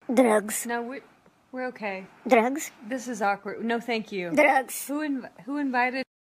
Drugs. No, we're okay. Drugs. This is awkward. No, thank you. Drugs. Who invited